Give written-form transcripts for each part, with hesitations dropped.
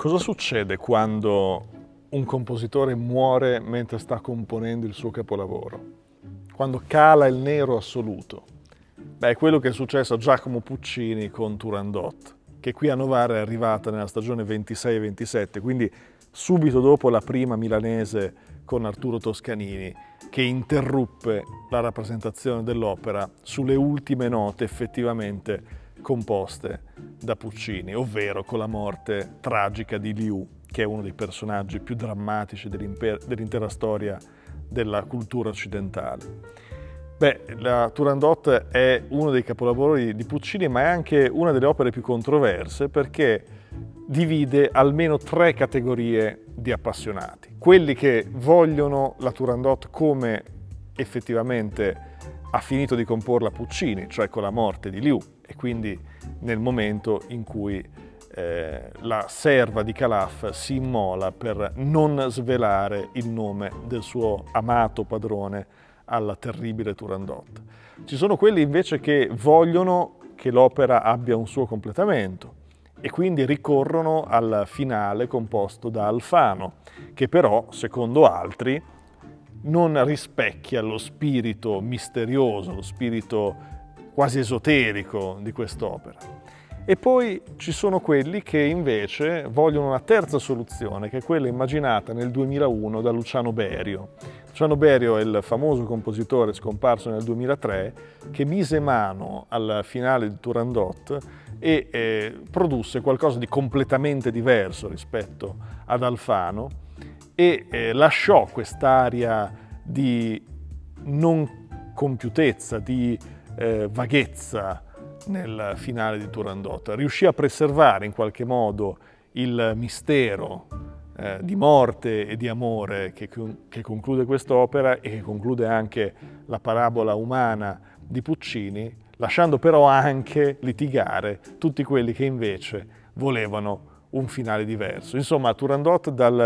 Cosa succede quando un compositore muore mentre sta componendo il suo capolavoro? Quando cala il nero assoluto? Beh, è quello che è successo a Giacomo Puccini con Turandot, che qui a Novara è arrivata nella stagione 26 e 27, quindi subito dopo la prima milanese con Arturo Toscanini, che interruppe la rappresentazione dell'opera sulle ultime note effettivamente composte da Puccini, ovvero con la morte tragica di Liu, che è uno dei personaggi più drammatici dell'intera storia della cultura occidentale. Beh, la Turandot è uno dei capolavori di Puccini, ma è anche una delle opere più controverse perché divide almeno tre categorie di appassionati. Quelli che vogliono la Turandot come effettivamente ha finito di comporla Puccini, cioè con la morte di Liu, e quindi nel momento in cui la serva di Calaf si immola per non svelare il nome del suo amato padrone alla terribile Turandot. Ci sono quelli invece che vogliono che l'opera abbia un suo completamento e quindi ricorrono al finale composto da Alfano, che però, secondo altri, non rispecchia lo spirito misterioso, lo spirito quasi esoterico di quest'opera. E poi ci sono quelli che invece vogliono una terza soluzione, che è quella immaginata nel 2001 da Luciano Berio. Luciano Berio è il famoso compositore scomparso nel 2003 che mise mano al finale di Turandot e produsse qualcosa di completamente diverso rispetto ad Alfano e lasciò quest'aria di non compiutezza, di vaghezza nel finale di Turandot. Riuscì a preservare in qualche modo il mistero di morte e di amore che conclude quest'opera e che conclude anche la parabola umana di Puccini, lasciando però anche litigare tutti quelli che invece volevano un finale diverso. Insomma, Turandot dal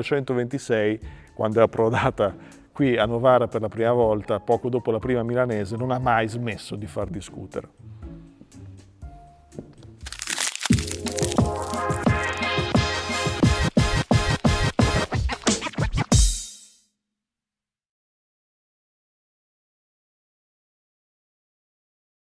1926, quando è approdata qui a Novara per la prima volta, poco dopo la prima milanese, non ha mai smesso di far discutere.